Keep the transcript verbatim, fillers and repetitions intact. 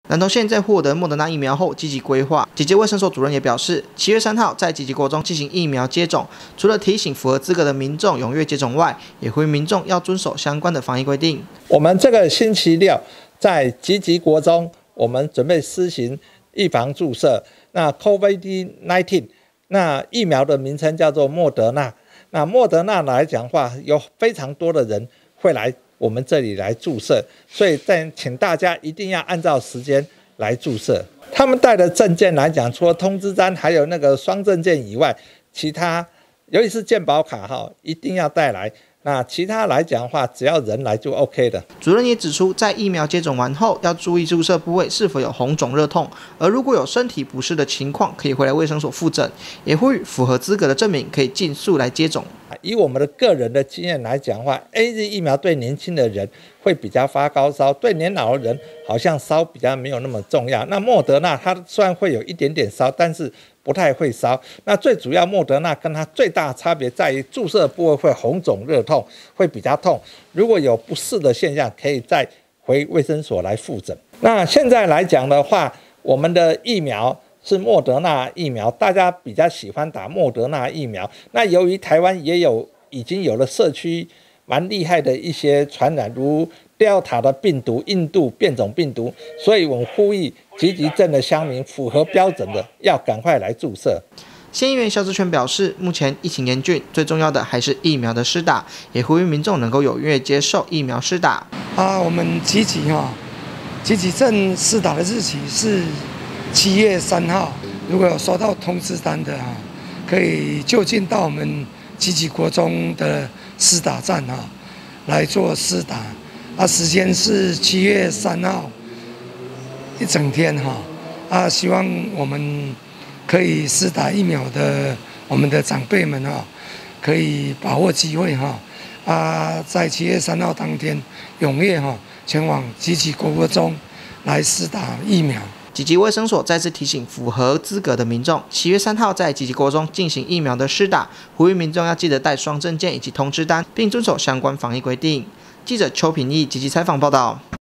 南投县在获得莫德纳疫苗后积极规划，集集卫生所主任也表示，七月三号在集集国中进行疫苗接种，除了提醒符合资格的民众踊跃接种外，也呼吁民众要遵守相关的防疫规定。 我们这个星期六在集集国中，我们准备施行预防注射。那 COVID 十九 那疫苗的名称叫做莫德纳。那莫德纳来讲话，有非常多的人会来我们这里来注射，所以在请大家一定要按照时间来注射。他们带的证件来讲，除了通知单还有那个双证件以外，其他尤其是健保卡哈，一定要带来。那其他来讲的话，只要人来就 OK 的。 主任也指出，在疫苗接种完后，要注意注射部位是否有红肿热痛，而如果有身体不适的情况，可以回来卫生所复诊。也呼吁符合资格的证明可以尽速来接种。 以我们的个人的经验来讲的话 ，A Z 疫苗对年轻的人会比较发高烧，对年老的人好像烧比较没有那么重要。那莫德纳它虽然会有一点点烧，但是不太会烧。那最主要莫德纳跟它最大的差别在于注射部位会红肿热痛，会比较痛。如果有不适的现象，可以再回卫生所来复诊。那现在来讲的话，我们的疫苗是莫德纳疫苗，大家比较喜欢打莫德纳疫苗。那由于台湾也有已经有了社区蛮厉害的一些传染，如 Delta 的病毒、印度变种病毒，所以我们呼吁集集镇的乡民符合标准的，要赶快来注射。 县议员萧志全表示，目前疫情严峻，最重要的还是疫苗的施打，也呼吁民众能够踊跃接受疫苗施打。 啊，我们集集哈，集集镇施打的日期是七月三号，如果有收到通知单的哈，可以就近到我们集集国中的施打站哈来做施打。啊，时间是七月三号一整天哈。啊，希望我们可以施打疫苗的我们的长辈们哈，可以把握机会哈。啊，在七月三号当天踊跃哈前往集集国中来施打疫苗。 集集卫生所再次提醒符合资格的民众，七月三号在集集国中进行疫苗的施打，呼吁民众要记得带双证件以及通知单，并遵守相关防疫规定。记者邱品义集集采访报道。